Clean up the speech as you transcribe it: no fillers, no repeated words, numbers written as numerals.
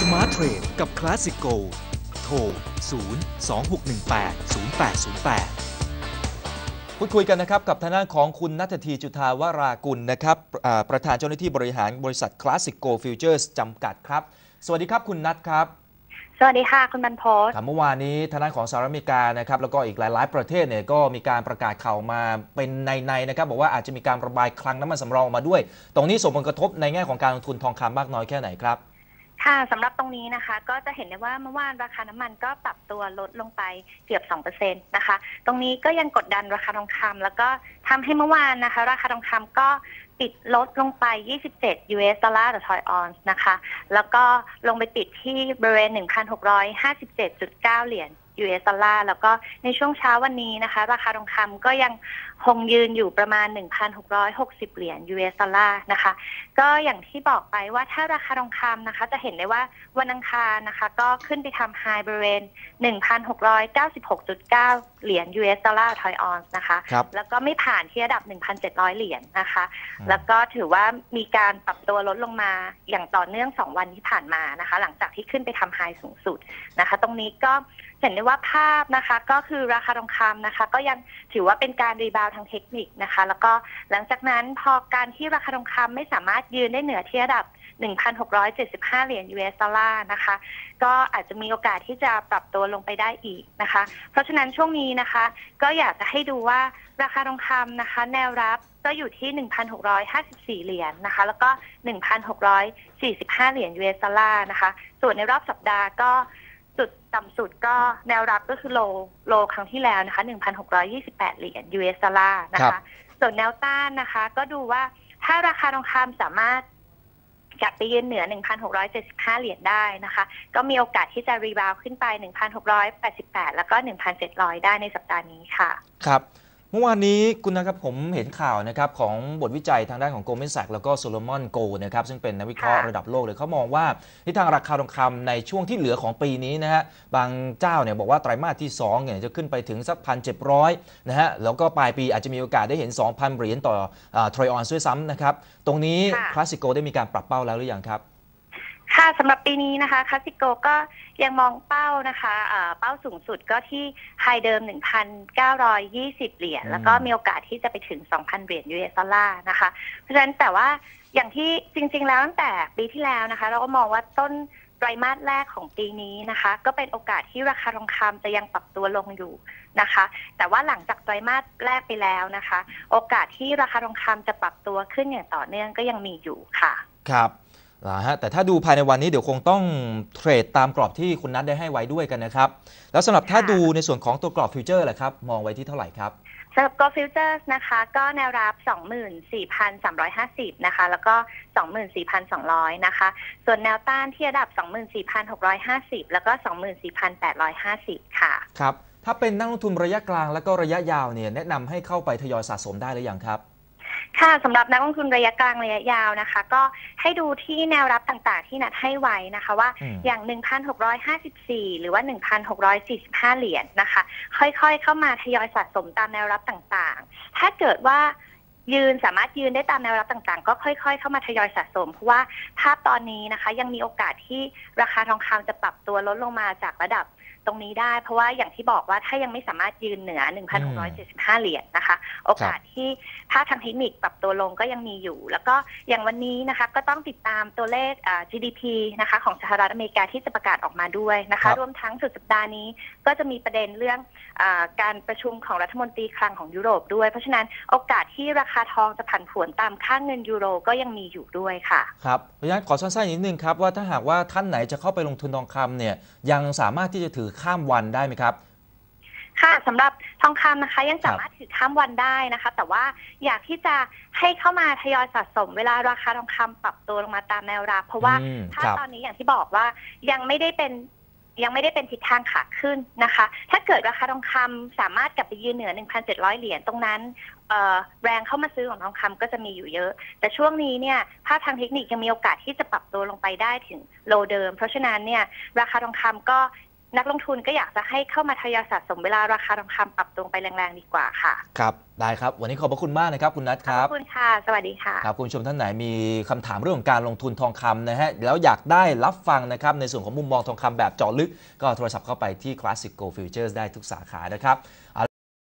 Smart Trade กับ Classic Go โทร 026180808 พูดคุยกันนะครับกับทางด้านของคุณณัฐธี จุฑาวรากุลนะครับประธานเจ้าหน้าที่บริหารบริษัท Classic Go Futures จำกัดครับสวัสดีครับคุณนัทครับสวัสดีค่ะคุณบรรพตเมื่อวานนี้ทางด้านของสหรัฐอเมริกานะครับแล้วก็อีกหลายๆประเทศเนี่ยก็มีการประกาศข่าวมาเป็นในนะครับบอกว่าอาจจะมีการระบายคลังน้ำมันสำรองออกมาด้วยตรงนี้ส่งผลกระทบในแง่ของการลงทุนทองคำมากน้อยแค่ไหนครับค่ะสำหรับตรงนี้นะคะก็จะเห็นได้ว่าเมื่อวานราคาน้ำมันก็ปรับตัวลดลงไปเกือบ 2% นะคะตรงนี้ก็ยังกดดันราคาทองคำแล้วก็ทำให้เมื่อวานนะคะราคาทองคำก็ปิดลดลงไป27 US ดอลลาร์ต่อทอยออนซ์นะคะแล้วก็ลงไปปิดที่บริเวณ 1,657.9 เหรียญ US ดอลลาร์แล้วก็ในช่วงเช้าวันนี้นะคะราคาทองคำก็ยังคงยืนอยู่ประมาณ 1,660 เหรียญ US ดอลลาร์นะคะก็อย่างที่บอกไปว่าถ้าราคาทองคำนะคะจะเห็นได้ว่าวันอังคารนะคะก็ขึ้นไปทำไฮบริเวณ 1,696.9 เหรียญ US ดอลลาร์ทอยออนซ์นะคะแล้วก็ไม่ผ่านที่ระดับ 1,700 เหรียญนะคะแล้วก็ถือว่ามีการปรับตัวลดลงมาอย่างต่อเนื่อง2วันที่ผ่านมานะคะหลังจากที่ขึ้นไปทำไฮสูงสุดนะคะตรงนี้ก็เห็นได้ว่าภาพนะคะก็คือราคาทองคำนะคะก็ยังถือว่าเป็นการรีบาวทางเทคนิคนะคะแล้วก็หลังจากนั้นพอการที่ราคาทองคำไม่สามารถยืนได้เหนือที่ระดับ 1,675 เหรียญ US ดอลลาร์นะคะก็อาจจะมีโอกาสที่จะปรับตัวลงไปได้อีกนะคะเพราะฉะนั้นช่วงนี้นะคะก็อยากจะให้ดูว่าราคาทองคำนะคะแนวรับก็อยู่ที่ 1,654 เหรียญนะคะแล้วก็ 1,645 เหรียญ US ดอลลาร์นะคะส่วนในรอบสัปดาห์ก็จุดต่ำสุดก็แนวรับก็คือโลครั้งที่แล้วนะคะ 1,628 เหรียญ US ดอลลาร์นะคะส่วนแนวต้านนะคะก็ดูว่าถ้าราคาทองคำสามารถกลับไปยืนเหนือ 1,675 เหรียญได้นะคะก็มีโอกาสที่จะรีบาวขึ้นไป 1,688 แล้วก็ 1,700 ได้ในสัปดาห์นี้ค่ะครับเมื่อวานนี้คุณนะครับผมเห็นข่าวนะครับของบทวิจัยทางด้านของ Goldman Sachs แล้วก็ Solomon Gold นะครับซึ่งเป็นนักวิเคราะห์ระดับโลกเลยเขามองว่าทิศทางราคาทองคำในช่วงที่เหลือของปีนี้นะฮะบางเจ้าเนี่ยบอกว่าไตรมาสที่2เนี่ยจะขึ้นไปถึงสัก 1,700 นะฮะแล้วก็ปลายปีอาจจะมีโอกาสได้เห็น 2,000 เหรียญต่อทรอยออนซ์ด้วยซ้ำนะครับตรงนี้ Classic Gold ได้มีการปรับเป้าแล้วหรือยังครับค่ะสำหรับปีนี้นะคะคลาสสิโกก็ยังมองเป้านะคะเป้าสูงสุดก็ที่ไฮเดิม 1,920 เหรียญแล้วก็มีโอกาสที่จะไปถึง 2,000 เหรียญ US ดอลลาร์นะคะเพราะฉะนั้นแต่ว่าอย่างที่จริงๆแล้วตั้งแต่ปีที่แล้วนะคะเราก็มองว่าต้นไตรมาสแรกของปีนี้นะคะก็เป็นโอกาสที่ราคาทองคำจะยังปรับตัวลงอยู่นะคะแต่ว่าหลังจากไตรมาสแรกไปแล้วนะคะโอกาสที่ราคาทองคำจะปรับตัวขึ้นอย่างต่อเนื่องก็ยังมีอยู่ค่ะครับแต่ถ้าดูภายในวันนี้เดี๋ยวคงต้องเทรดตามกรอบที่คุณนัทได้ให้ไว้ด้วยกันนะครับแล้วสำหรับถ้าดูในส่วนของตัวกรอบฟิวเจอร์แหละครับมองไว้ที่เท่าไหร่ครับสำหรับกรอบฟิวเจอร์นะคะก็แนวรับ 24,350 นะคะแล้วก็ 24,200 นะคะส่วนแนวต้านที่ระดับ 24,650 แล้วก็ 24,850 ค่ะครับถ้าเป็นนักลงทุนระยะกลางแล้วก็ระยะยาวเนี่ยแนะนำให้เข้าไปทยอยสะสมได้หรือยังครับค่ะสำหรับนักลงทุนระยะกลางระยะยาวนะคะก็ให้ดูที่แนวรับต่างๆที่นัดให้ไว้นะคะว่าอย่าง 1,654 หรือว่า 1,645 เหรียญนะคะค่อยๆเข้ามาทยอยสะสมตามแนวรับต่างๆถ้าเกิดว่าสามารถยืนได้ตามแนวรับต่างๆก็ค่อยๆเข้ามาทยอยสะสมเพราะว่าภาพตอนนี้นะคะยังมีโอกาสที่ราคาทองคำจะปรับตัวลดลงมาจากระดับตรงนี้ได้เพราะว่าอย่างที่บอกว่าถ้ายังไม่สามารถยืนเหนือ 1,675 เหรียญนะคะโอกาสที่ภาพทางเทคนิคปรับตัวลงก็ยังมีอยู่แล้วก็อย่างวันนี้นะคะก็ต้องติดตามตัวเลขGDP นะคะของสหรัฐอเมริกาที่จะประกาศออกมาด้วยนะคะรวมทั้งสุดสัปดาห์นี้ก็จะมีประเด็นเรื่องการประชุมของรัฐมนตรีคลังของยุโรปด้วยเพราะฉะนั้นโอกาสที่ราคาทองจะผันผวนตามค่าเงินยูโรก็ยังมีอยู่ด้วยค่ะครับเพราะฉะนั้นขอสั้นๆนิดนึงครับว่าถ้าหากว่าท่านไหนจะเข้าไปลงทุนทองคำเนี่ยยังสามารถที่จะถือข้ามวันได้ไหมครับค่ะสำหรับทองคำนะคะยังสามารถถือข้ามวันได้นะคะแต่ว่าอยากที่จะให้เข้ามาทยอยสะสมเวลาราคาทองคำปรับตัวลงมาตามแนวรับเพราะว่าถ้าตอนนี้อย่างที่บอกว่ายังไม่ได้เป็นทิศทางขาขึ้นนะคะถ้าเกิดราคาทองคำสามารถกลับไปยืนเหนือ 1,700 เหรียญตรงนั้นแรงเข้ามาซื้อของทองคำก็จะมีอยู่เยอะแต่ช่วงนี้เนี่ยภาพทางเทคนิคยังมีโอกาสที่จะปรับตัวลงไปได้ถึงโลเดิมเพราะฉะนั้นเนี่ยราคาทองคำก็นักลงทุนก็อยากจะให้เข้ามาทยอยสะสมเวลาราคาทองคำปรับตัวไปแรงๆดีกว่าค่ะครับได้ครับวันนี้ขอบพระคุณมากนะครับคุณนัทครับขอบคุณค่ะสวัสดีค่ะครับคุณผู้ชมท่านไหนมีคำถามเรื่องของการลงทุนทองคำนะฮะแล้วอยากได้รับฟังนะครับในส่วนของมุมมองทองคำแบบเจาะลึกก็โทรศัพท์เข้าไปที่ Classic Go Futures ได้ทุกสาขานะครับ